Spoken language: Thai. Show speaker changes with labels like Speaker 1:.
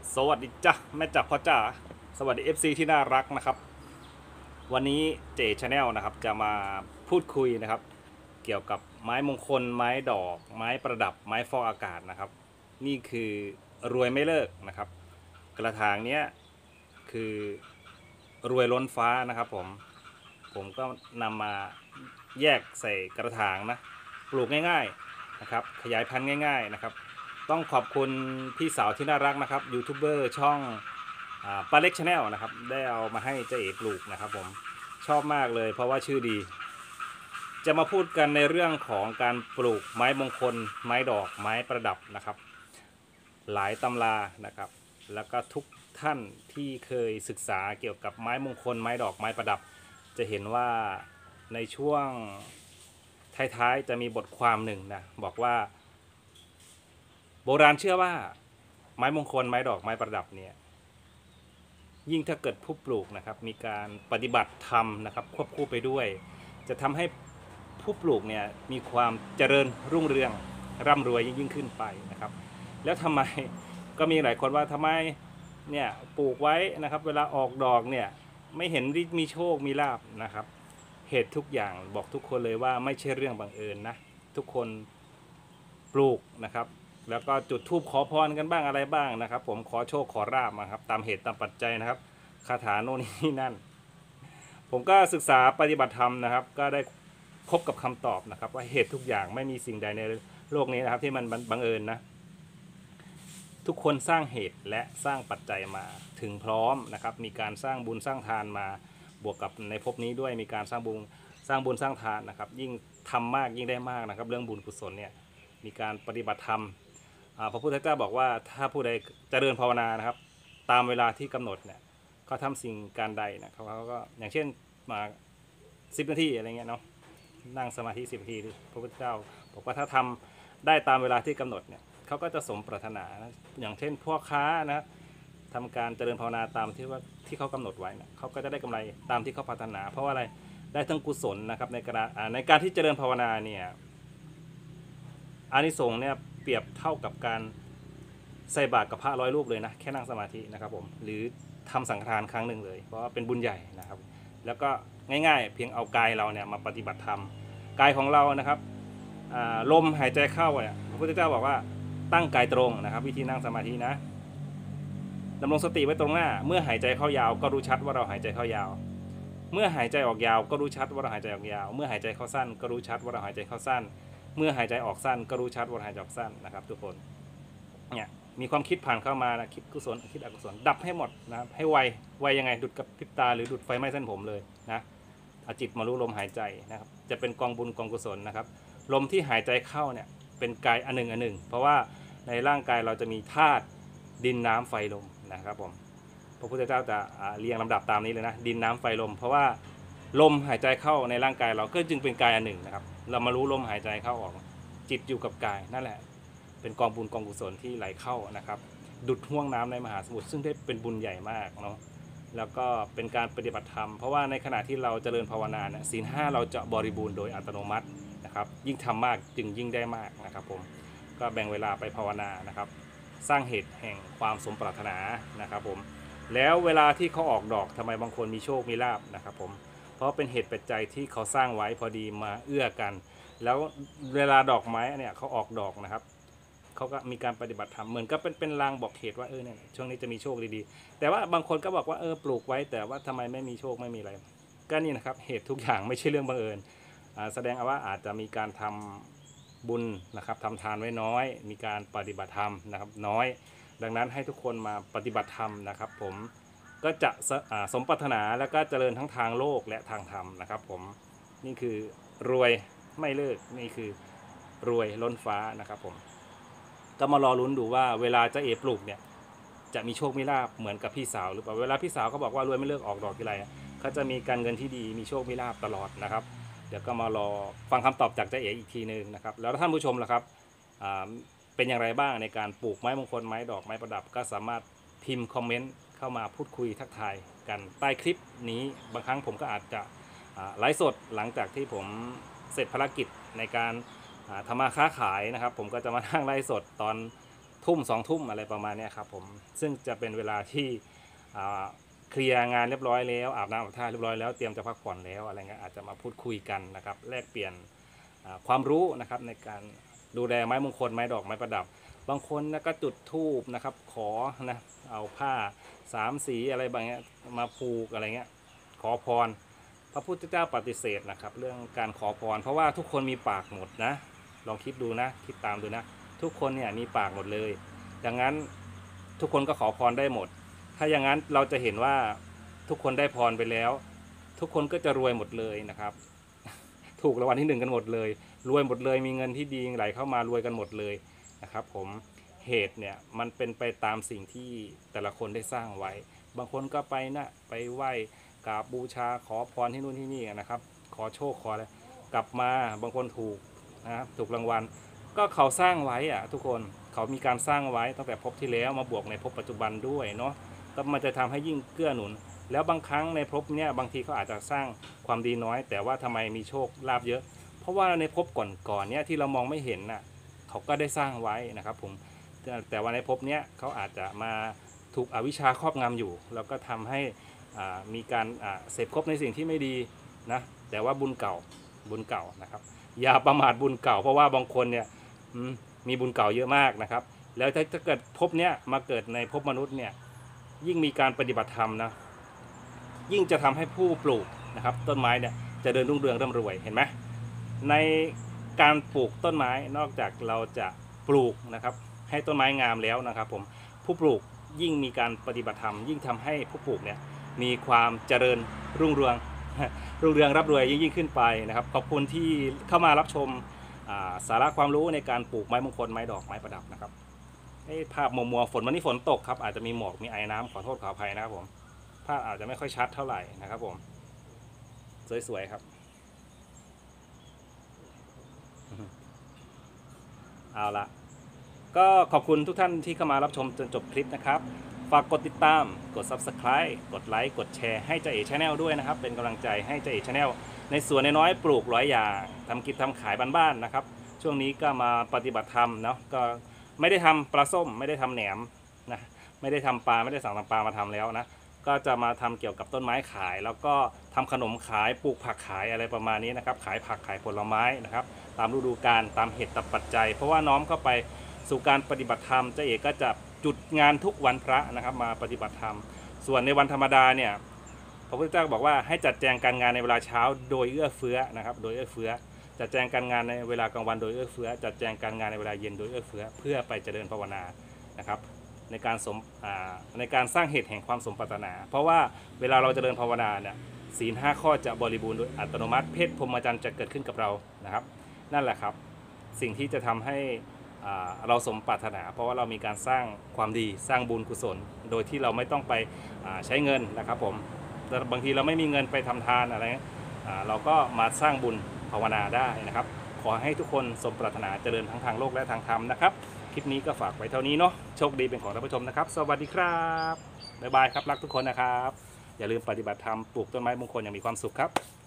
Speaker 1: สวัสดีจ้ะแม่จ๋าพ่อจ๋าสวัสดี FC ที่น่ารักนะครับวันนี้เจชาแนลนะครับจะมาพูดคุยนะครับเกี่ยวกับไม้มงคลไม้ดอกไม้ประดับไม้ฟอกอากาศนะครับนี่คือรวยไม่เลิกนะครับกระถางเนี้ยคือรวยล้นฟ้านะครับผมก็นำมาแยกใส่กระถางนะปลูกง่ายๆนะครับขยายพันธุ์ง่ายๆนะครับต้องขอบคุณพี่สาวที่น่ารักนะครับยูทูบเบอร์ช่องปาเล็กชาแนลนะครับได้เอามาให้เจ๊เอกปลูกนะครับผมชอบมากเลยเพราะว่าชื่อดีจะมาพูดกันในเรื่องของการปลูกไม้มงคลไม้ดอกไม้ประดับนะครับหลายตำรานะครับแล้วก็ทุกท่านที่เคยศึกษาเกี่ยวกับไม้มงคลไม้ดอกไม้ประดับจะเห็นว่าในช่วงท้ายๆจะมีบทความหนึ่งนะบอกว่าโบราณเชื่อว่าไม้มงคลไม้ดอกไม้ประดับเนี่ยยิ่งถ้าเกิดผู้ปลูกนะครับมีการปฏิบัติธรรมนะครับควบคู่ไปด้วยจะทำให้ผู้ปลูกเนี่ยมีความเจริญรุ่งเรืองร่ำรวยยิ่งขึ้นไปนะครับแล้วทำไมก็มีหลายคนว่าทำไมเนี่ยปลูกไว้นะครับเวลาออกดอกเนี่ยไม่เห็นมีโชคมีลาภนะครับเหตุทุกอย่างบอกทุกคนเลยว่าไม่ใช่เรื่องบังเอิญนะทุกคนปลูกนะครับแล้วก็จุดธูปขอพรกันบ้างอะไรบ้างนะครับผมขอโชคขอราบนะครับตามเหตุตามปัจจัยนะครับคาถาโน่นนี่นั่นผมก็ศึกษาปฏิบัติธรรมนะครับก็ได้พบกับคำตอบนะครับว่าเหตุทุกอย่างไม่มีสิ่งใดในโลกนี้นะครับที่มันบังเอิญนะทุกคนสร้างเหตุและสร้างปัจจัยมาถึงพร้อมนะครับมีการสร้างบุญสร้างทานมาบวกกับในภพนี้ด้วยมีการสร้างบุญสร้างทานนะครับยิ่งทำมากยิ่งได้มากนะครับเรื่องบุญกุศลเนี่ยมีการปฏิบัติธรรมพระพุทธเจ้าบอกว่าถ้าผู้ใดเจริญภาวนานะครับตามเวลาที่กำหนดเนี่ยเขาทำสิ่งการใดนะเขาก็อย่างเช่นมา10 นาทีอะไรเงี้ยเนาะนั่งสมาธิ10 นาทีพระพุทธเจ้าบอกว่าถ้าทำได้ตามเวลาที่กำหนดเนี่ยเขาก็จะสมปรารถนานะอย่างเช่นพ่อค้านะทำการเจริญภาวนาตามที่เขากำหนดไว้นะเขาก็จะได้กำไรตามที่เขาปรารถนา เพราะว่าอะไรได้ทั้งกุศลนะครับในการที่เจริญภาวนาเนี่ยอานิสงส์เนี่ยเปรียบเท่ากับการใส่บาตรกับพระ100 รูปเลยนะแค่นั่งสมาธินะครับผมหรือทำสังฆทานครั้งหนึ่งเลยเพราะว่าเป็นบุญใหญ่นะครับแล้วก็ง่ายๆเพียงเอากายเราเนี่ยมาปฏิบัติธรรมกายของเรานะครับลมหายใจเข้าเนี่ยพระพุทธเจ้าบอกว่าตั้งกายตรงนะครับวิธีนั่งสมาธินะดำรงสติไว้ตรงหน้าเมื่อหายใจเข้ายาวก็รู้ชัดว่าเราหายใจเข้ายาวเมื่อหายใจออกยาวก็รู้ชัดว่าเราหายใจออกยาวเมื่อหายใจเข้าสั้นก็รู้ชัดว่าเราหายใจเข้าสั้นเมื่อหายใจออกสั้นก็รู้ชัดว่าหายใจออกสั้นนะครับทุกคนเนี่ยมีความคิดผ่านเข้ามานะคิดกุศลคิดอกุศลดับให้หมดนะให้ไวยังไงดุดกับพริบตาหรือดุดไฟไหม้เส้นผมเลยนะเอาจิตมารู้ลมหายใจนะครับจะเป็นกองบุญกองกุศลนะครับลมที่หายใจเข้าเนี่ยเป็นกายอันหนึ่งเพราะว่าในร่างกายเราจะมีธาตุดินน้ำไฟลมนะครับผมพระพุทธเจ้าจะเรียงลำดับตามนี้เลยนะดินน้ำไฟลมเพราะว่าลมหายใจเข้าในร่างกายเราก็จึงเป็นกายอันหนึ่งนะครับเรามารู้ลมหายใจเข้าออกจิตอยู่กับกายนั่นแหละเป็นกองบุญกองกุศลที่ไหลเข้านะครับดุดห่วงน้ำในมหาสมุทรซึ่งได้เป็นบุญใหญ่มากเนาะแล้วก็เป็นการปฏิบัติธรรมเพราะว่าในขณะที่เราเจริญภาวนาเนี่ยศีล 5เราจะบริบูรณ์โดยอัตโนมัตินะครับยิ่งทำมากจึงยิ่งได้มากนะครับผมก็แบ่งเวลาไปภาวนานะครับสร้างเหตุแห่งความสมปรารถนานะครับผมแล้วเวลาที่เขาออกดอกทำไมบางคนมีโชคมีลาภนะครับผมเพราะเป็นเหตุปัจจัยที่เขาสร้างไว้พอดีมาเอื้อกันแล้วเวลาดอกไม้เนี่ยเขาออกดอกนะครับเขาก็มีการปฏิบัติธรรมเหมือนก็เป็นลางบอกเหตุว่าเนี่ยช่วงนี้จะมีโชคดีๆแต่ว่าบางคนก็บอกว่าปลูกไว้แต่ว่าทำไมไม่มีโชคไม่มีอะไรก็นี่นะครับเหตุทุกอย่างไม่ใช่เรื่องบังเอิญแสดงว่าอาจจะมีการทำบุญนะครับทำทานไว้น้อยมีการปฏิบัติธรรมนะครับน้อยดังนั้นให้ทุกคนมาปฏิบัติธรรมนะครับผมก็จะสมปรารถนาแล้วก็เจริญทั้งทางโลกและทางธรรมนะครับผมนี่คือรวยไม่เลิกนี่คือรวยล้นฟ้านะครับผมก็มารอลุ้นดูว่าเวลาจะปลูกเนี่ยจะมีโชคมีลาภเหมือนกับพี่สาวหรือเปล่าเวลาพี่สาวเขาบอกว่ารวยไม่เลิกออกดอกทีไรเขาจะมีการเงินที่ดีมีโชคมีลาภตลอดนะครับเดี๋ยวก็มารอฟังคำตอบจากเจ๊เอ๋อีกทีนึงนะครับแล้วท่านผู้ชมล่ะครับเป็นอย่างไรบ้างในการปลูกไม้มงคลไม้ดอกไม้ประดับก็สามารถพิมพ์คอมเมนต์เข้ามาพูดคุยทักทายกันใต้คลิปนี้บางครั้งผมก็อาจจะไลฟ์สดหลังจากที่ผมเสร็จภารกิจในการทำมาค้าขายนะครับผมก็จะมานั่งไลฟ์สดตอนทุ่ม2 ทุ่มอะไรประมาณนี้ครับผมซึ่งจะเป็นเวลาที่เคลียร์งานเรียบร้อยแล้วอาบน้ำอาบท่าเรียบร้อยแล้วเตรียมจะพักผ่อนแล้วอะไรเงี้ยอาจจะมาพูดคุยกันนะครับแลกเปลี่ยนความรู้นะครับในการดูแลไม้มงคลไม้ดอกไม้ประดับบางคนนะก็จุดธูปนะครับขอนะเอาผ้า3 สีอะไรบางอย่างมาผูกอะไรเงี้ยขอพรพระพุทธเจ้าปฏิเสธนะครับเรื่องการขอพรเพราะว่าทุกคนมีปากหมดนะลองคิดดูนะคิดตามดูนะทุกคนเนี่ยมีปากหมดเลยดังนั้นทุกคนก็ขอพรได้หมดถ้าอย่างนั้นเราจะเห็นว่าทุกคนได้พรไปแล้วทุกคนก็จะรวยหมดเลยนะครับถูกรางวัลที่1กันหมดเลยรวยหมดเลยมีเงินที่ดีไหลเข้ามารวยกันหมดเลยนะครับผมเหตุเนี่ยมันเป็นไปตามสิ่งที่แต่ละคนได้สร้างไว้บางคนก็ไปนะไปไหว้กราบบูชาขอพรที่นู่นที่นี่นะครับขอโชคขออะไรกลับมาบางคนถูกนะถูกรางวัลก็เขาสร้างไว้อะทุกคนเขามีการสร้างไว้ตั้งแต่ภพที่แล้วมาบวกในภพปัจจุบันด้วยเนาะก็มันจะทำให้ยิ่งเกื้อหนุนแล้วบางครั้งในภพเนี้ยบางทีเขาอาจจะสร้างความดีน้อยแต่ว่าทำไมมีโชคลาภเยอะเพราะว่าในภพก่อนๆเนี้ยที่เรามองไม่เห็นน่ะเขาก็ได้สร้างไว้นะครับผมแต่ว่าในภพเนี้ยเขาอาจจะมาถูกอวิชชาครอบงำอยู่แล้วก็ทำให้มีการเสพคบในสิ่งที่ไม่ดีนะแต่ว่าบุญเก่านะครับอย่าประมาทบุญเก่าเพราะว่าบางคนเนี่ยมีบุญเก่าเยอะมากนะครับแล้วถ้าเกิดภพเนี้ยมาเกิดในภพมนุษย์เนี่ยยิ่งมีการปฏิบัติธรรมนะยิ่งจะทำให้ผู้ปลูกนะครับต้นไม้เนี่ยจะเดินรุ่งเรืองร่ำรวยเห็นไหมในการปลูกต้นไม้นอกจากเราจะปลูกนะครับให้ต้นไม้งามแล้วนะครับผมผู้ปลูกยิ่งมีการปฏิบัติธรรมยิ่งทำให้ผู้ปลูกเนี่ยมีความเจริญรุ่งเรืองร่ำรวยยิ่งขึ้นไปนะครับขอบคุณที่เข้ามารับชมสาระความรู้ในการปลูกไม้มงคลไม้ดอกไม้ประดับนะครับภาพมัวฝนวันนี้ฝนตกครับอาจจะมีหมอกมีไอน้ำขอโทษขออภัยนะครับผมภาพอาจจะไม่ค่อยชัดเท่าไหร่นะครับผมสวยๆครับเอาละก็ขอบคุณทุกท่านที่เข้ามารับชมจนจบคลิปนะครับฝากกดติดตามกด Subscribe กดไลค์กดแชร์ให้เจ้าเอ๋ Channel ด้วยนะครับเป็นกำลังใจให้เจ้าเอ๋ Channel ในส่วนน้อยๆปลูก100 อย่างทำกิจทำขายบ้านๆนะครับช่วงนี้ก็มาปฏิบัติธรรมเนาะก็ไม่ได้ทำปลาส้มไม่ได้ทำแหนมนะไม่ได้ทำปลาไม่ได้สั่งทำปลามาทำแล้วนะก็จะมาทำเกี่ยวกับต้นไม้ขายแล้วก็ทำขนมขายปลูกผักขายอะไรประมาณนี้นะครับขายผักขายผลไม้นะครับตามฤดูกาลตามเหตุปัจจัยเพราะว่าน้อมเข้าไปสู่การปฏิบัติธรรมเจ้าเอ๋ก็จะจุดงานทุกวันพระนะครับมาปฏิบัติธรรมส่วนในวันธรรมดาเนี่ยพระพุทธเจ้าบอกว่าให้จัดแจงการงานในเวลาเช้าโดยเอื้อเฟื้อนะครับโดยเอื้อเฟื้อจัดแจงการงานในเวลากลางวันโดยเอื้อเฟื้อจัดแจงการงานในเวลาเย็นโดยเอื้อเฟื้อเพื่อไปเจริญภาวนานะครับในการสร้างเหตุแห่งความสมปรารถนา เพราะว่าเวลาเราเจริญภาวนาเนี่ยศีล 5 ข้อจะบริบูรณ์โดยอัตโนมัติเพศพรหมจรรย์จะเกิดขึ้นกับเรานะครับนั่นแหละครับสิ่งที่จะทำให้เราสมปรารถนาเพราะว่าเรามีการสร้างความดีสร้างบุญกุศลโดยที่เราไม่ต้องไปใช้เงินนะครับผมบางทีเราไม่มีเงินไปทำทานอะไรเราก็มาสร้างบุญภาวนาได้นะครับขอให้ทุกคนสมปรารถนาเจริญทั้งทางโลกและทางธรรมนะครับคลิปนี้ก็ฝากไว้เท่านี้เนาะโชคดีเป็นของท่านผู้ชมนะครับสวัสดีครับบ๊ายบายครับรักทุกคนนะครับอย่าลืมปฏิบัติธรรมปลูกต้นไม้มงคลอย่างมีความสุขครับ